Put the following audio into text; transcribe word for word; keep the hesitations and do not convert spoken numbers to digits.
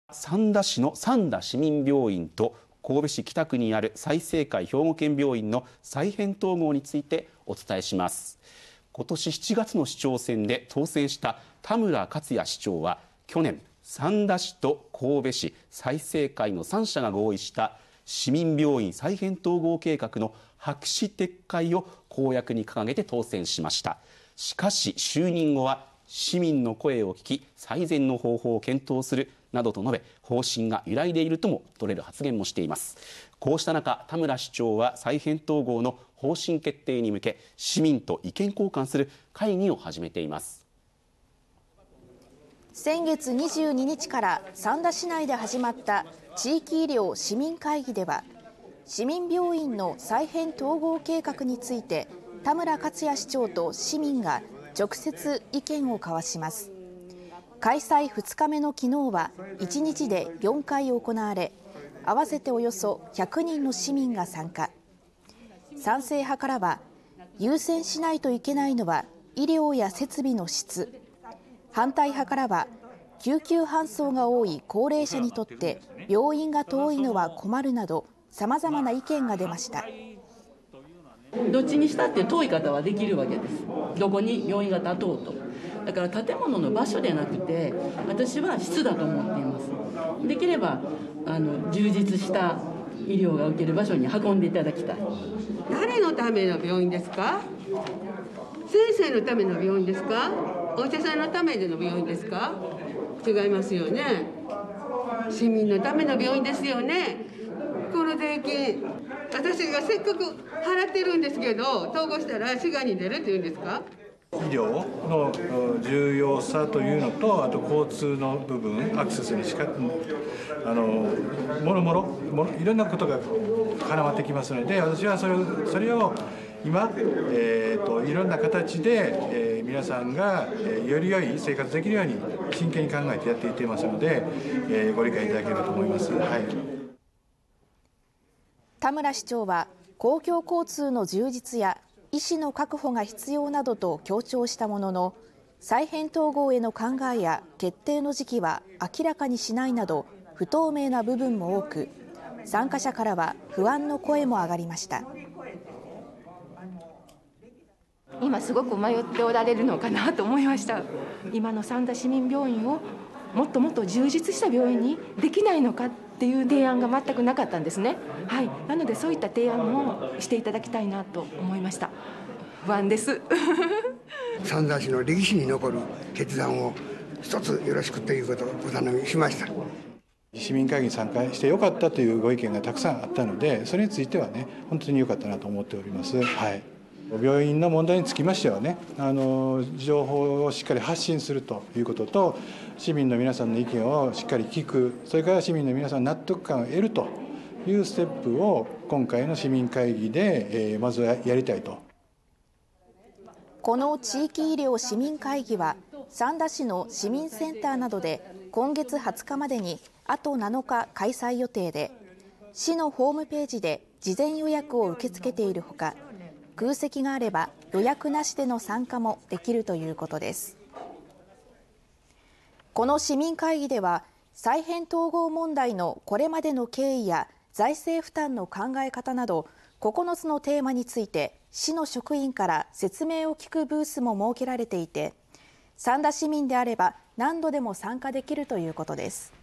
三田市の三田市民病院と神戸市北区にある済生会兵庫県病院の再編統合についてお伝えします。今年しちがつの市長選で当選した田村克也市長は去年、三田市と神戸市、済生会のさん社が合意した市民病院再編統合計画の白紙撤回を公約に掲げて当選しました。しかし就任後は市民の声を聞き最善の方法を検討するなどと述べ、方針が揺らいでいるとも取れる発言もしています。こうした中、田村市長は再編統合の方針決定に向け市民と意見交換する会議を始めています。 先月にじゅうににちから三田市内で始まった地域医療市民会議では、市民病院の再編統合計画について田村克也市長と市民が直接意見を交わします。開催ふつかめの昨日はいちにちでよんかい行われ、合わせておよそひゃくにんの市民が参加。賛成派からは、優先しないといけないのは医療や設備の質、反対派からは救急搬送が多い高齢者にとって病院が遠いのは困るなど、さまざまな意見が出ました。 どっちにしたって遠い方はできるわけです。どこに病院が建とうと。だから建物の場所でなくて、私は質だと思っています。できればあの充実した医療が受ける場所に運んでいただきたい。 誰のための病院ですか？先生のための病院ですか？お医者さんのための病院ですか？違いますよね。市民のための病院ですよね。この税金、私がせっかく払ってるんですけど、統合したら滋賀に出るっていうんですか？ 医療の重要さというのと、あと交通の部分、アクセスにしかあのもろもろもろいろんなことが絡まってきますので、私はそれをそれを今、えー、といろんな形で、えー、皆さんが、えー、より良い生活できるように真剣に考えてやっていっていますので、えー、ご理解いただければと思います。はい、 田村市長は公共交通の充実や医師の確保が必要などと強調したものの、再編統合への考えや決定の時期は明らかにしないなど不透明な部分も多く、参加者からは不安の声も上がりました。 今すごく迷っておられるのかなと思いました。今の三田市民病院をもっともっと充実した病院にできないのかっていう提案が全くなかったんですね。はい、なのでそういった提案もしていただきたいなと思いました。不安です三田市の歴史に残る決断を一つよろしくということをお頼みしました。 市民会議に参加してよかったというご意見がたくさんあったので、それについてはね、本当に良かったなと思っております。はい、病院の問題につきましてはね、あの情報をしっかり発信するということと、市民の皆さんの意見をしっかり聞く、それから市民の皆さんの納得感を得るというステップを今回の市民会議で、えー、まずはやりたいと。 この地域医療市民会議は三田市の市民センターなどで今月はつかまでにあとなのか開催予定で、市のホームページで事前予約を受け付けているほか、空席があれば予約なしでの参加もできるということです。この市民会議では再編統合問題のこれまでの経緯や財政負担の考え方などここのつのテーマについて市の職員から説明を聞くブースも設けられていて、三田市民であれば何度でも参加できるということです。